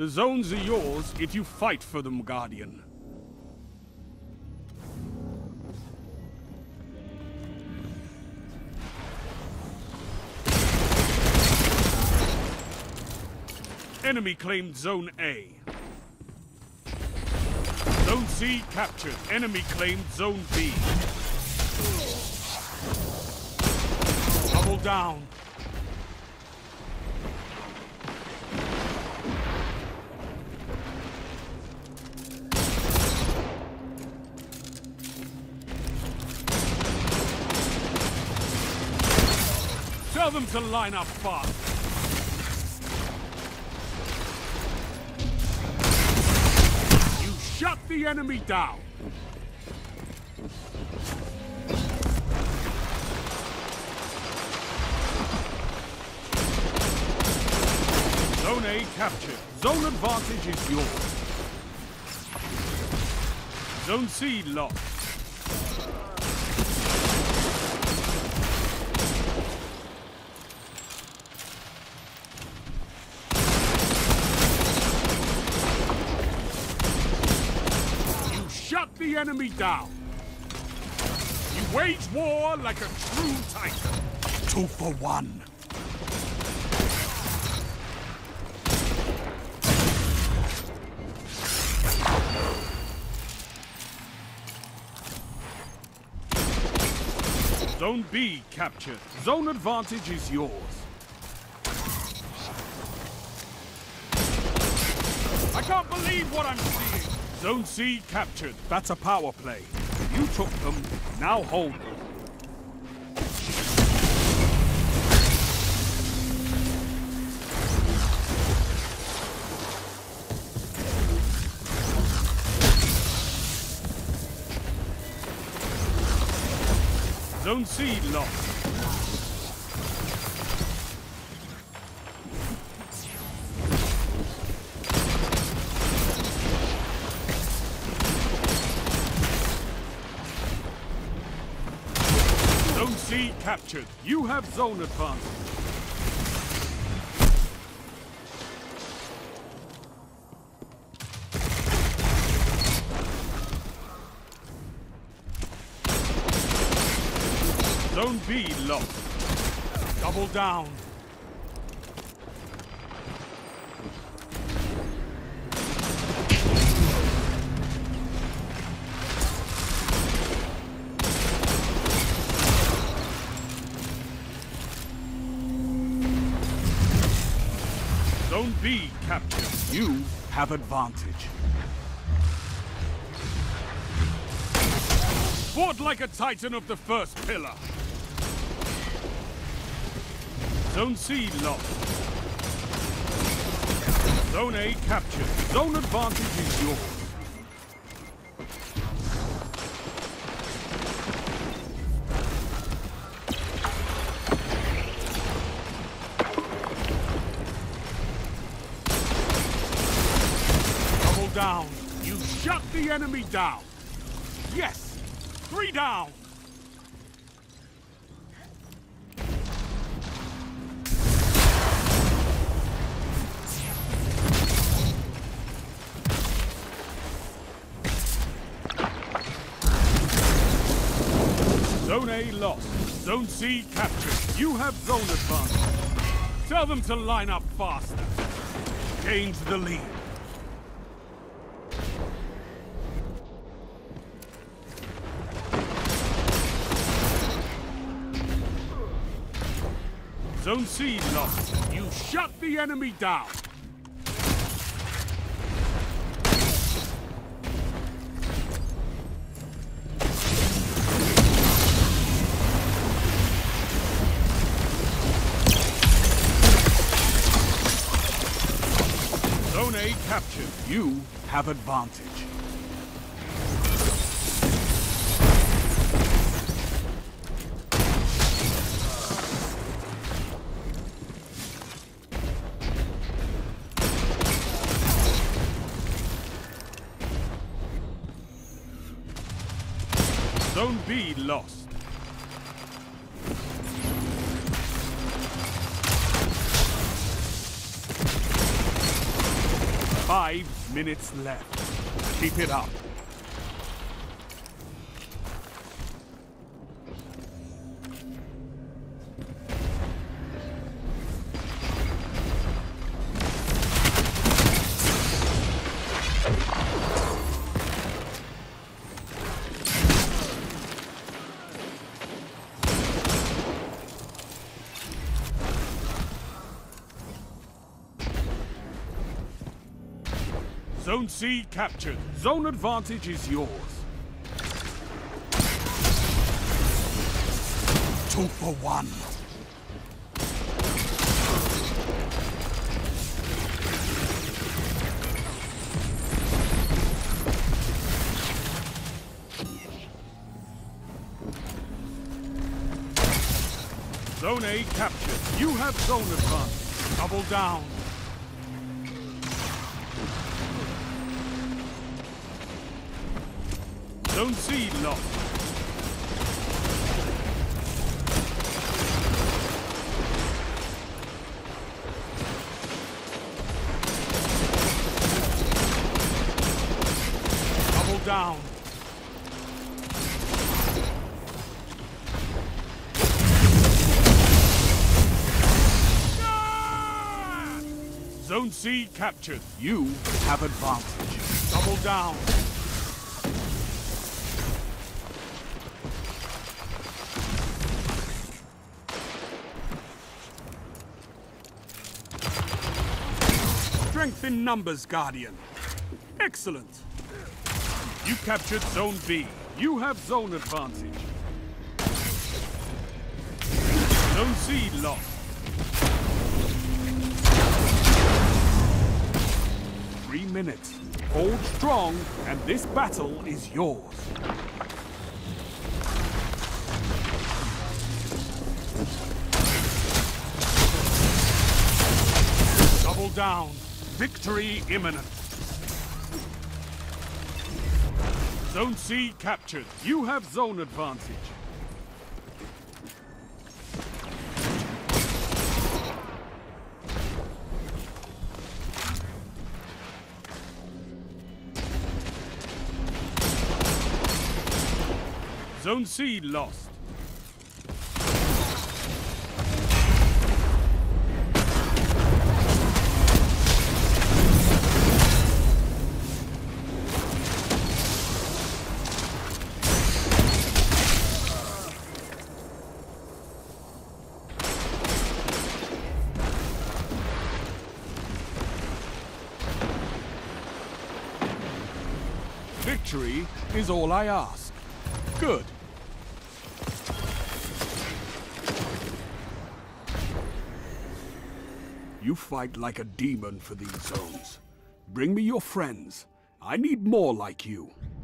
The zones are yours if you fight for them, Guardian. Enemy claimed Zone A. Zone C captured. Enemy claimed Zone B. Double down. Tell them to line up fast. You shut the enemy down. Zone A captured. Zone advantage is yours. Zone C lost. Shut the enemy down. You wage war like a true titan. 2 for 1. Zone B captured. Zone advantage is yours. I can't believe what I'm seeing. Zone C captured. That's a power play. You took them, now hold them. Zone C lost. Zone C captured. You have zone advantage. Zone B lost. Double down. Zone B captured. You have advantage. Fought like a titan of the first pillar. Zone C lost. Zone A captured. Zone advantage is yours. Double down. You shut the enemy down. Yes! 3 down! Zone A lost. Zone C captured. You have zone advantage. Tell them to line up faster. Gains the lead. Zone C lost. You shut the enemy down. Zone A captured. You have advantage. Zone B lost. 5 minutes left. Keep it up. Zone C captured. Zone advantage is yours. 2 for 1. Zone A captured. You have zone advantage. Double down. Zone C lost. Double down. Zone C captured. You have advantage. Double down. Strength in numbers, Guardian. Excellent. You captured Zone B. You have zone advantage. Zone C lost. 3 minutes. Hold strong, and this battle is yours. Double down. Victory imminent. Zone C captured. You have zone advantage. Zone C lost. Victory is all I ask. Good. You fight like a demon for these zones. Bring me your friends. I need more like you.